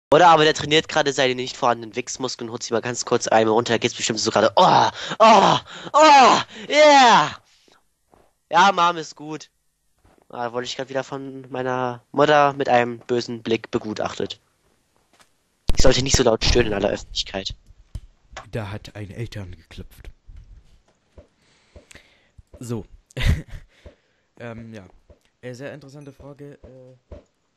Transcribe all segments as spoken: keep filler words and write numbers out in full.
Oder aber der trainiert gerade seine nicht vorhandenen Wichsmuskeln und holt sich mal ganz kurz einmal runter. Da geht's bestimmt so gerade. Oh, oh, oh, yeah! Ja, Mom ist gut. Da wurde ich gerade wieder von meiner Mutter mit einem bösen Blick begutachtet. Ich sollte nicht so laut stöhnen in aller Öffentlichkeit. Da hat ein Eltern geklopft. So. ähm, ja. Äh, sehr interessante Frage. Äh...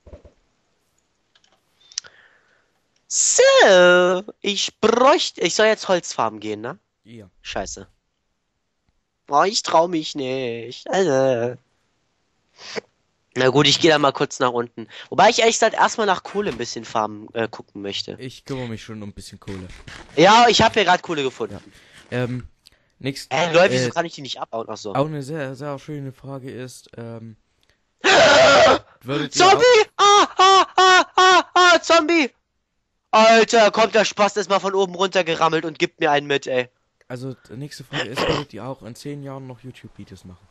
So, ich bräuchte... Ich soll jetzt Holzfarben gehen, ne? Ja. Scheiße. Oh, ich trau mich nicht. Also. Na gut, ich gehe da mal kurz nach unten. Wobei ich ehrlich gesagt erstmal nach Kohle ein bisschen Farben äh, gucken möchte. Ich kümmere mich schon um ein bisschen Kohle. Ja, ich habe hier gerade Kohle gefunden. Ja. Ähm, nächst, Äh, Leute, wieso äh, kann ich die nicht abbauen? Ach so. Auch eine sehr, sehr schöne Frage ist, ähm... Zombie! Ah, ah, ah, ah, ah, Zombie! Alter, kommt der Spaß erstmal von oben runter gerammelt und gibt mir einen mit, ey. Also, die nächste Frage ist, würdet ihr auch in zehn Jahren noch YouTube-Videos machen?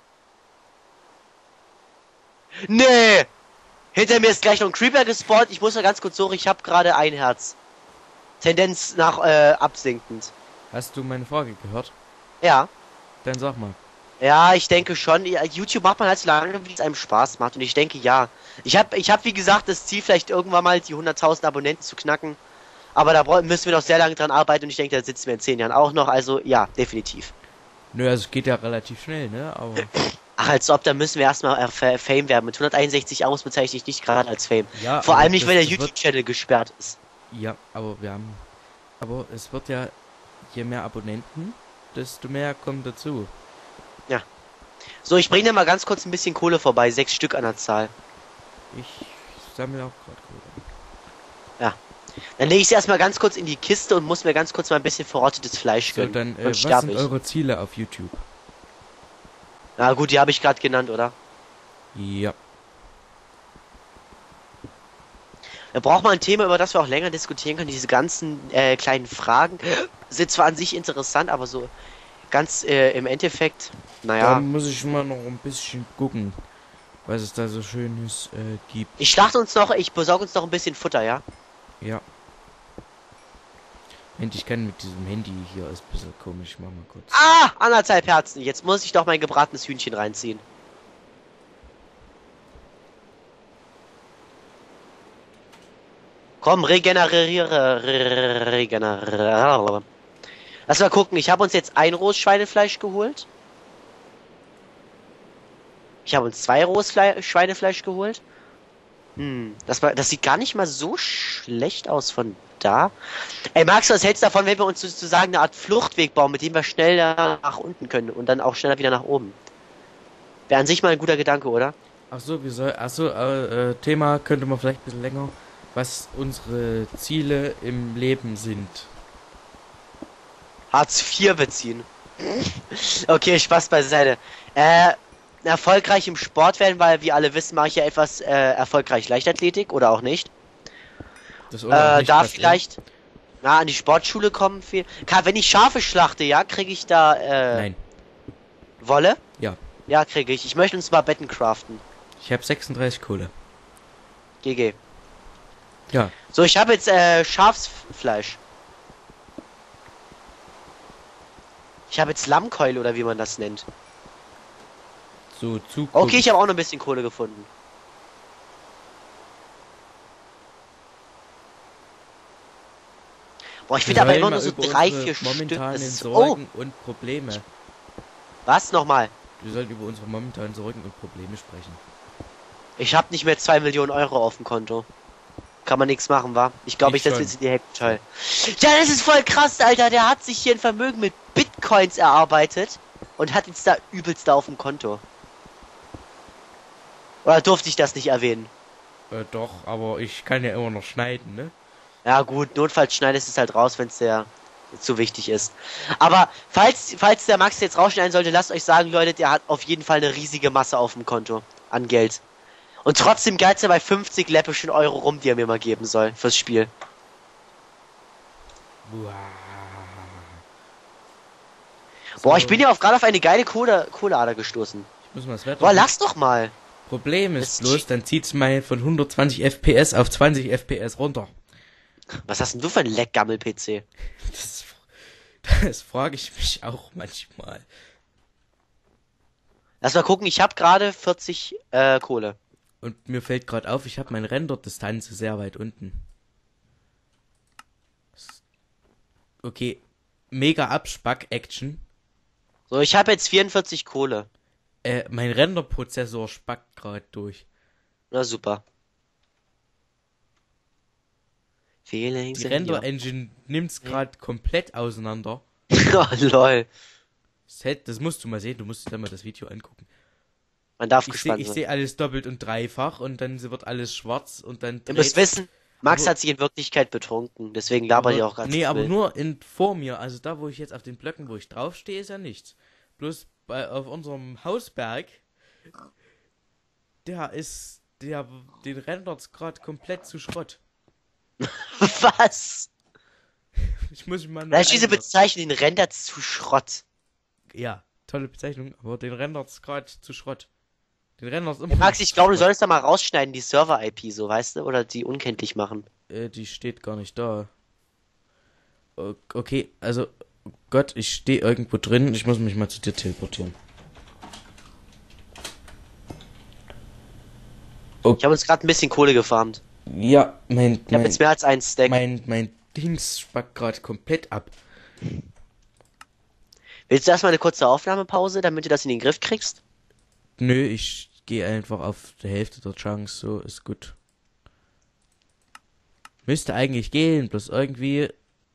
Nee! Hinter mir ist gleich noch ein Creeper gespawnt. Ich muss mal ganz kurz hoch, ich habe gerade ein Herz. Tendenz nach äh, absinkend. Hast du meine Frage gehört? Ja. Dann sag mal. Ja, ich denke schon. YouTube macht man halt so lange, wie es einem Spaß macht. Und ich denke, ja. Ich habe, ich hab, wie gesagt, das Ziel, vielleicht irgendwann mal die hunderttausend Abonnenten zu knacken. Aber da müssen wir noch sehr lange dran arbeiten. Und ich denke, da sitzen wir in zehn Jahren auch noch. Also, ja, definitiv. Nö, also es geht ja relativ schnell, ne? Aber... Ach, als ob, da müssen wir erstmal äh, Fame werden. Mit hunderteinundsechzig Abos bezeichne ich nicht gerade als Fame. Ja, vor allem nicht, das, wenn der das YouTube-Channel gesperrt ist. Ja, aber wir haben... Aber es wird ja... Je mehr Abonnenten, desto mehr kommt dazu. Ja. So, ich bringe dir mal ganz kurz ein bisschen Kohle vorbei. Sechs Stück an der Zahl. Ich sammle auch gerade Kohle. Ja. Dann lege ich sie erstmal ganz kurz in die Kiste und muss mir ganz kurz mal ein bisschen verrottetes Fleisch So, gönnen. dann, äh, und was sterb sind ich. eure Ziele auf YouTube? Na gut, die habe ich gerade genannt, oder? Ja. Da braucht man ein Thema, über das wir auch länger diskutieren können. Diese ganzen äh, kleinen Fragen sind zwar an sich interessant, aber so ganz äh, im Endeffekt, naja. Da muss ich mal noch ein bisschen gucken, was es da so Schönes äh, gibt. Ich starte uns noch, ich besorge uns noch ein bisschen Futter, ja? Ja. Mensch, ich kann mit diesem Handy hier, ist ein bisschen komisch, mach mal kurz. Ah, anderthalb Herzen. Jetzt muss ich doch mein gebratenes Hühnchen reinziehen. Komm, regeneriere, regeneriere. Lass mal gucken, ich habe uns jetzt ein rohes Schweinefleisch geholt. Ich habe uns zwei rohes Fle Schweinefleisch geholt. Hm, das, war, das sieht gar nicht mal so schlecht aus von da. Ey, Max, was hältst du davon, wenn wir uns sozusagen eine Art Fluchtweg bauen, mit dem wir schneller nach unten können und dann auch schneller wieder nach oben? Wäre an sich mal ein guter Gedanke, oder? Ach so, wie soll, ach so, äh, äh, Thema könnte man vielleicht ein bisschen länger, was unsere Ziele im Leben sind. Hartz vier beziehen. Okay, Spaß beiseite. Äh, erfolgreich im Sport werden, weil, wie alle wissen, mache ich ja etwas äh, erfolgreich Leichtathletik oder auch nicht. Das Äh, nicht da passieren. vielleicht na, an die Sportschule kommen viel. Ka- Wenn ich Schafe schlachte, ja, kriege ich da äh, Nein, Wolle? ja. Ja, kriege ich. Ich möchte uns mal Betten craften. Ich habe sechsunddreißig Kohle. G G. Ja. So, ich habe jetzt äh, Schafsfleisch. Ich habe jetzt Lammkeule oder wie man das nennt. So, zu. Okay, ich habe auch noch ein bisschen Kohle gefunden. Boah, ich Wir finde aber sollen immer mal nur so über drei, unsere vier Stück. Das momentanen ist, oh, Sorgen und Probleme. was nochmal? Wir sollten über unsere momentanen Sorgen und Probleme sprechen. Ich habe nicht mehr zwei Millionen Euro auf dem Konto. Kann man nichts machen, wa? Ich glaube, ich Ich setze schon. jetzt in die Heckenteil. Ja, das ist voll krass, Alter. Der hat sich hier ein Vermögen mit Bitcoins erarbeitet und hat jetzt da übelst da auf dem Konto. Oder durfte ich das nicht erwähnen? Äh, doch, aber ich kann ja immer noch schneiden, ne? Ja gut, notfalls schneidest du es halt raus, wenn es der zu wichtig ist. Aber falls, falls der Max jetzt rausschneiden sollte, lasst euch sagen, Leute, der hat auf jeden Fall eine riesige Masse auf dem Konto an Geld. Und trotzdem geizt er bei fünfzig läppischen Euro rum, die er mir mal geben soll fürs Spiel. Wow. Boah, ich bin ja auf gerade auf eine geile Kohle, Kohleader gestoßen. Ich muss mal das Wetter. Boah, lass doch mal. Problem Das ist bloß, dann zieht's mal von hundertzwanzig F P S auf zwanzig F P S runter. Was hast denn du für ein Leckgammel-P C? Das, das frage ich mich auch manchmal. Lass mal gucken, ich habe gerade vierzig äh, Kohle. Und mir fällt gerade auf, ich habe meine Renderdistanz sehr weit unten. Okay, mega Abspack-Action. So, ich habe jetzt vierundvierzig Kohle. Äh, mein Renderprozessor spackt gerade durch. Na super. Feelings Die in your... Render-Engine nimmt's gerade komplett auseinander. Oh, lol. Das, hätt- das musst du mal sehen, du musst dir dann mal das Video angucken. Man darf Ich sehe gespannt ich sein. seh alles doppelt und dreifach und dann wird alles schwarz und dann Ihr müsst dreht's. wissen, Max Aber- hat sich in Wirklichkeit betrunken. Deswegen labert ihr Aber, auch ganz nee, aber wild. nur in, vor mir, also da, wo ich jetzt auf den Blöcken, wo ich draufstehe, ist ja nichts. Bloß bei, auf unserem Hausberg, der ist, der, den rendert's gerade komplett zu Schrott. Was? Ich muss mich mal Da neu ist diese einloggen. Bezeichnung, den rendert zu Schrott. Ja, tolle Bezeichnung, aber den rendert's gerade zu Schrott. Den rendert's immer Hey, Max, noch ich zu glaube, du Schrott. solltest da mal rausschneiden, die Server-I P, so, weißt du? Oder die unkenntlich machen. Äh, die steht gar nicht da. O- Okay, also, Gott, ich stehe irgendwo drin, ich muss mich mal zu dir teleportieren. Ich habe uns gerade ein bisschen Kohle gefarmt. Ja, mein, Ich habe mein, jetzt mehr als einen Stack. mein, mein Dings spackt gerade komplett ab. Willst du erstmal eine kurze Aufnahmepause, damit du das in den Griff kriegst? Nö, ich gehe einfach auf die Hälfte der Chance, so ist gut. Müsste eigentlich gehen, bloß irgendwie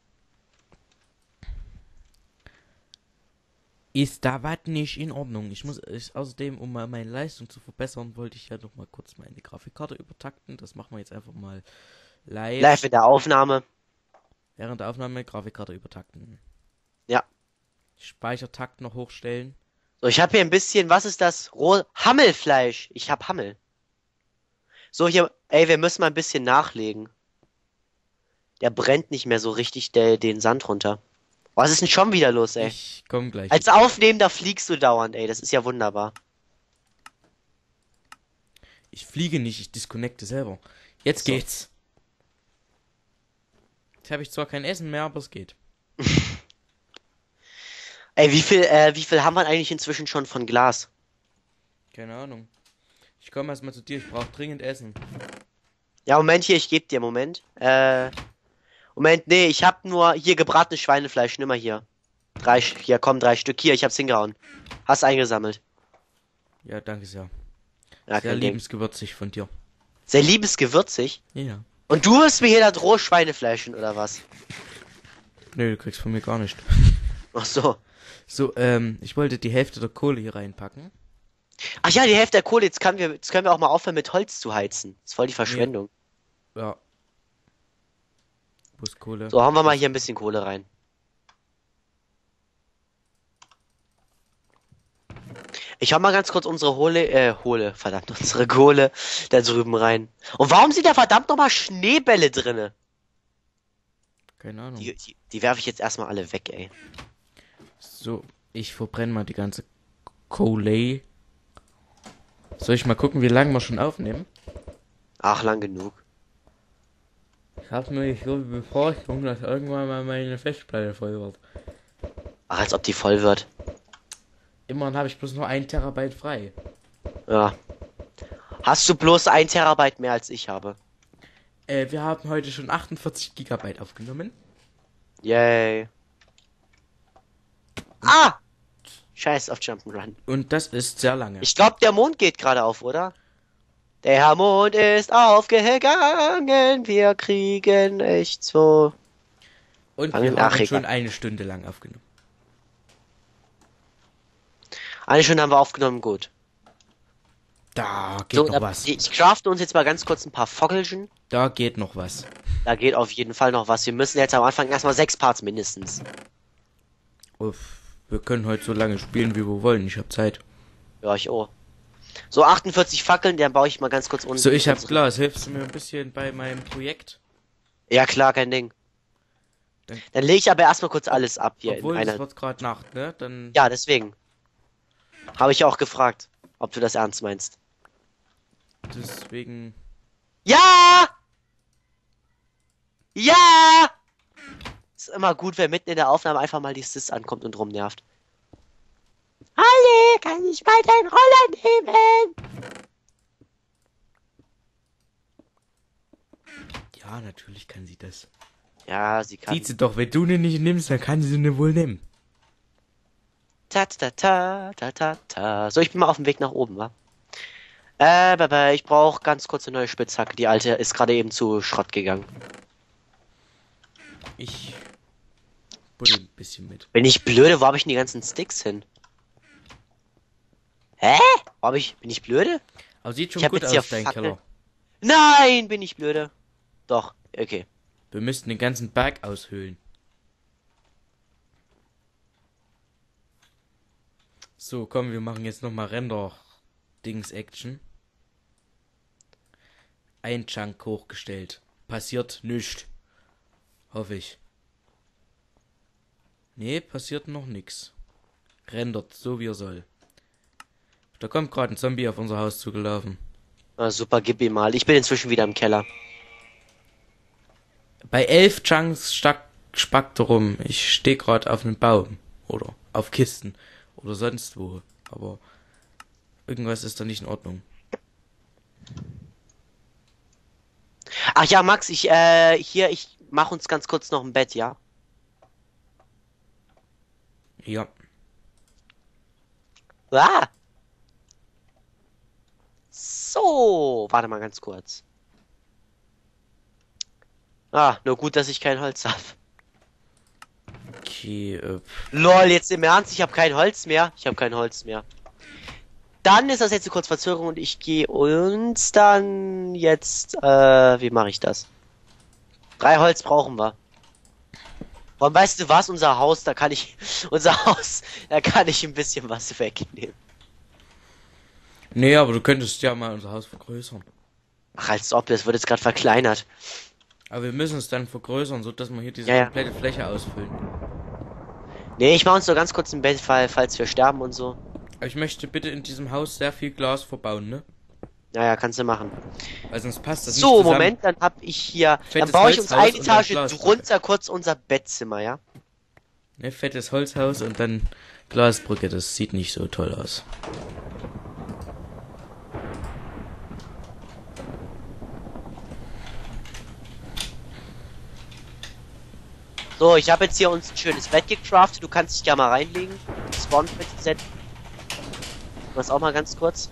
ist da was nicht in Ordnung. Ich muss ich, außerdem, um mal meine Leistung zu verbessern, wollte ich ja noch mal kurz meine Grafikkarte übertakten. Das machen wir jetzt einfach mal live. Live in der Aufnahme. Während der Aufnahme Grafikkarte übertakten. Ja. Speichertakt noch hochstellen. So, ich habe hier ein bisschen, was ist das? Roh Hammelfleisch. Ich hab Hammel. So, hier, ey, wir müssen mal ein bisschen nachlegen. Der brennt nicht mehr so richtig der, den Sand runter. Was ist denn schon wieder los, ey? Ich komm gleich. Als Aufnehmender fliegst du dauernd, ey. Das ist ja wunderbar. Ich fliege nicht, ich disconnecte selber. Jetzt So. geht's. Jetzt habe ich zwar kein Essen mehr, aber es geht. Ey, wie viel, äh, wie viel haben wir eigentlich inzwischen schon von Glas? Keine Ahnung. Ich komme erstmal zu dir, ich brauche dringend Essen. Ja, Moment hier, ich geb dir, Moment. Äh, Moment, nee, ich hab nur hier gebratenes Schweinefleisch, nimm mal hier. Drei, Sch- hier, komm, drei Stück. Hier, ich hab's hingehauen. Hast eingesammelt. Ja, danke sehr. Ja, Sehr kein Ding. liebensgewürzig von dir. Sehr liebesgewürzig. Ja. Und du wirst mir hier das rohe Schweinefleisch oder was? Nö, du kriegst von mir gar nicht. Ach so. So, ähm, ich wollte die Hälfte der Kohle hier reinpacken. Ach ja, die Hälfte der Kohle, jetzt können wir, jetzt können wir auch mal aufhören mit Holz zu heizen. Das ist voll die Verschwendung. Ja. Wo ist Kohle? So, hauen wir mal hier ein bisschen Kohle rein. Ich hau mal ganz kurz unsere Hohle, äh, Hohle, verdammt, unsere Kohle da drüben rein. Und warum sind da verdammt nochmal Schneebälle drinne? Keine Ahnung. Die, die, die werfe ich jetzt erstmal alle weg, ey. So, ich verbrenne mal die ganze Kohle. Soll ich mal gucken, wie lange wir schon aufnehmen? Ach, lang genug. Ich habe nur nicht so die Befürchtung, dass irgendwann mal meine Festplatte voll wird. Ach, als ob die voll wird. Immerhin habe ich bloß nur ein Terabyte frei. Ja. Hast du bloß ein Terabyte mehr als ich habe? Äh, wir haben heute schon achtundvierzig Gigabyte aufgenommen. Yay. Ah! Scheiß auf Jump'n'Run. Und das ist sehr lange. Ich glaube, der Mond geht gerade auf, oder? Der Mond ist aufgegangen, wir kriegen echt so. Und Ach, wir ach, haben schon egal. eine Stunde lang aufgenommen. Eine Stunde haben wir aufgenommen, gut. Da geht So, noch da, was. ich crafte uns jetzt mal ganz kurz ein paar Foggelchen. Da geht noch was. Da geht auf jeden Fall noch was. Wir müssen jetzt am Anfang erstmal sechs Parts mindestens. Uff, wir können heute so lange spielen, wie wir wollen. Ich habe Zeit. Ja, ich auch. So, achtundvierzig Fackeln, dann baue ich mal ganz kurz unten. So, ich hab unsere- Glas. Hilfst du mir ein bisschen bei meinem Projekt? Ja, klar, kein Ding. Dann- Dann lege ich aber erstmal kurz alles ab hier Obwohl, in es einer. wird gerade Nacht, ne? Dann Ja, deswegen. Habe ich auch gefragt, ob du das ernst meinst. deswegen. Ja! Ja! Ist immer gut, wenn mitten in der Aufnahme einfach mal die Sis ankommt und rumnervt. Halle, kann ich mal deinen Roller nehmen? Ja, natürlich kann sie das. Ja, sie kann. Sieht sie doch, wenn du den nicht nimmst, dann kann sie den wohl nehmen. Ta ta ta ta ta ta. So, ich bin mal auf dem Weg nach oben, wa? Äh, aber ich brauche ganz kurz eine neue Spitzhacke. Die alte ist gerade eben zu Schrott gegangen. Ich buddel ein bisschen mit. Bin ich blöde? Wo habe ich denn die ganzen Sticks hin? Hä? Wo hab ich? Bin ich blöde? Aber sieht schon Ich hab gut jetzt hier aus, dein Fackel. Keller. Nein, bin ich blöde. Doch, okay. Wir müssten den ganzen Berg aushöhlen. So, komm, wir machen jetzt nochmal Render-Dings-Action. Ein Chunk hochgestellt. Passiert nichts. Hoffe ich. Nee, passiert noch nichts. Rendert, so wie er soll. Da kommt gerade ein Zombie auf unser Haus zugelaufen. Na super, gib ihm mal. Ich bin inzwischen wieder im Keller. Bei elf Chunks stack, spackt er rum. Ich stehe gerade auf einem Baum. Oder auf Kisten. Oder sonst wo. Aber irgendwas ist da nicht in Ordnung. Ach ja, Max, ich, äh, hier, ich mach uns ganz kurz noch ein Bett, ja? Ja. Ah! So, warte mal ganz kurz. Ah, nur gut, dass ich kein Holz habe. Okay, äh, Lol, jetzt im Ernst, ich habe kein Holz mehr. Ich habe kein Holz mehr. Dann ist das jetzt eine kurze Verzögerung und ich gehe uns dann jetzt, äh, wie mache ich das? Drei Holz brauchen wir. Und weißt du was, unser Haus, da kann ich, unser Haus, da kann ich ein bisschen was wegnehmen. nee, aber du könntest ja mal unser Haus vergrößern. Ach, als ob, das wird jetzt gerade verkleinert. Aber wir müssen es dann vergrößern, so dass wir hier diese Ja, ja. komplette Fläche ausfüllen. Nee, ich mache uns nur ganz kurz ein Bett, fall- falls wir sterben und so. Aber ich möchte bitte in diesem Haus sehr viel Glas verbauen, ne? Naja, kannst du machen. Weil sonst passt das nicht So, zusammen. Moment, dann hab ich hier, dann Fettes baue ich uns Holzhaus eine und dann Etage Glasbrücke. drunter kurz unser Bettzimmer, ja? Ne, fettes Holzhaus und dann Glasbrücke, das sieht nicht so toll aus. So, ich habe jetzt hier uns ein schönes Bett gecraftet. Du kannst dich ja mal reinlegen. Spawn-Bett set. Was auch mal ganz kurz.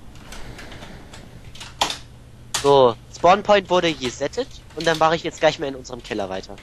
So, Spawn-Point wurde gesettet. Und dann mache ich jetzt gleich mal in unserem Keller weiter.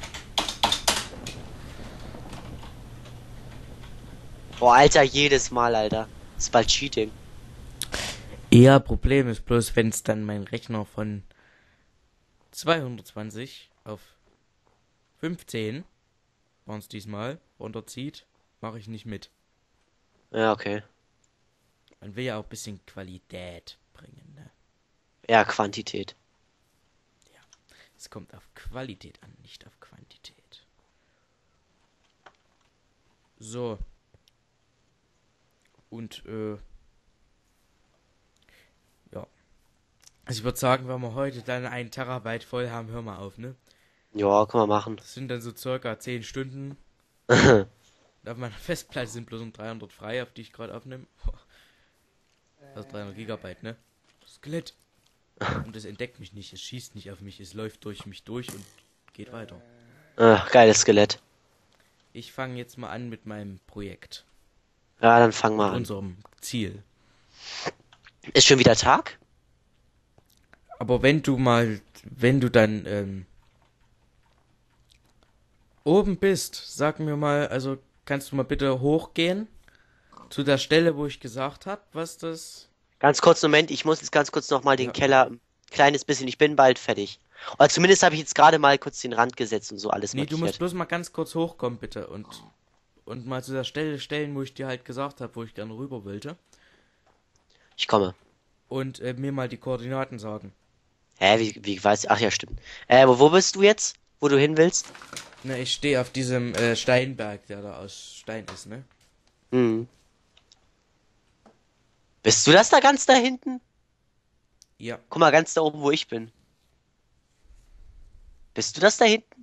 Boah, Alter, jedes Mal, Alter. Das ist bald Cheating. Ja, Problem ist bloß, wenn es dann mein Rechner von zweihundertzwanzig auf fünfzehn waren es diesmal runterzieht, mache ich nicht mit. Ja, okay. Man will ja auch ein bisschen Qualität bringen, ne? Ja, Quantität. Es kommt auf Qualität an, nicht auf Quantität. So. Und, äh. ja. Also ich würde sagen, wenn wir heute dann einen Terabyte voll haben, hör mal auf, ne? Ja, kann man machen. Das sind dann so circa zehn Stunden. Auf meiner Festplatte sind bloß um dreihundert frei, auf die ich gerade aufnehme. Also dreihundert Gigabyte, ne? Skelett. Und es entdeckt mich nicht, es schießt nicht auf mich, es läuft durch mich durch und geht weiter. Ach, geiles Skelett. Ich fange jetzt mal an mit meinem Projekt. Ja, dann fang Mit mal an. unserem Ziel. Ist schon wieder Tag? Aber wenn du mal, wenn du dann ähm, oben bist, sag mir mal, also kannst du mal bitte hochgehen zu der Stelle, wo ich gesagt habe, was das... Ganz kurz, Moment, ich muss jetzt ganz kurz nochmal den Ja. Keller ein kleines bisschen, ich bin bald fertig. Oder zumindest habe ich jetzt gerade mal kurz den Rand gesetzt und so alles Nee, du musst markiert. bloß mal ganz kurz hochkommen, bitte. Und, und mal zu der Stelle stellen, wo ich dir halt gesagt habe, wo ich gerne rüber wollte. Ich komme. Und äh, mir mal die Koordinaten sagen. Hä, wie, wie weiß ich? Ach ja, stimmt. Äh, wo, wo bist du jetzt? Wo du hin willst? Na, ich stehe auf diesem äh, Steinberg, der da aus Stein ist, ne? Hm. Bist du das da ganz da hinten? Ja. Guck mal, ganz da oben, wo ich bin. Bist du das da hinten?